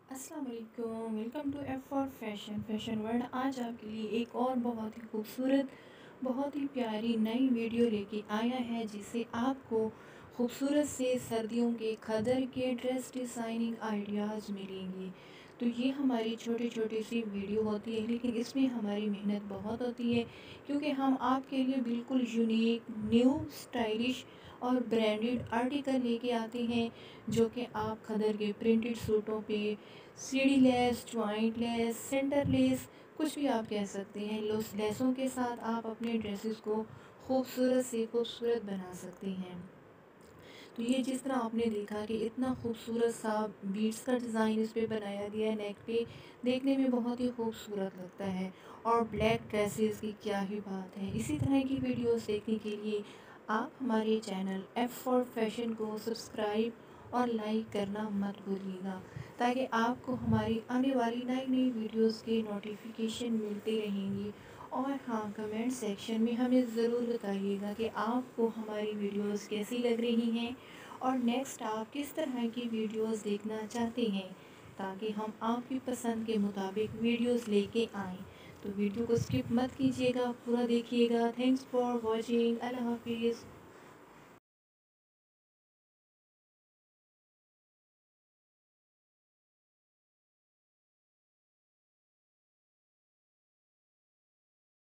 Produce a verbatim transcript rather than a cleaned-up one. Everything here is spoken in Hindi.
अस्सलाम वालेकुम, welcome to F for fashion fashion world. आज आपके लिए एक और बहुत ही खूबसूरत, बहुत ही प्यारी नई वीडियो लेके आया है, जिससे आपको खूबसूरत से सर्दियों के खदर के ड्रेस डिज़ाइनिंग आइडियाज़ मिलेंगे। तो ये हमारी छोटी छोटी सी वीडियो होती है, लेकिन इसमें हमारी मेहनत बहुत होती है, क्योंकि हम आपके लिए बिल्कुल यूनिक, न्यू, स्टाइलिश और ब्रांडेड आर्टिकल लेके आते हैं, जो कि आप खदर के प्रिंटेड सूटों पे सीढ़ी lace, joint lace, centre lace, कुछ भी आप कह सकते हैं, लोस लेसों के साथ आप अपने ड्रेसेस को खूबसूरत से खूबसूरत बना सकते हैं। तो ये जिस तरह आपने देखा कि इतना खूबसूरत सा बीड्स का डिज़ाइन इस पे बनाया गया है नेक पे, देखने में बहुत ही खूबसूरत लगता है। और ब्लैक ड्रेसेस की क्या ही बात है। इसी तरह की वीडियोस देखने के लिए आप हमारे चैनल एफ फॉर फैशन को सब्सक्राइब और लाइक करना मत भूलिएगा, ताकि आपको हमारी आने वाली नई नई वीडियोस के नोटिफिकेशन मिलते रहेंगे। और हाँ, कमेंट सेक्शन में हमें ज़रूर बताइएगा कि आपको हमारी वीडियोस कैसी लग रही हैं और नेक्स्ट आप किस तरह की वीडियोस देखना चाहते हैं, ताकि हम आपकी पसंद के मुताबिक वीडियोस लेके आएँ। तो वीडियो को स्किप मत कीजिएगा, पूरा देखिएगा। Thanks for watching. अल्लाह हाफिज़।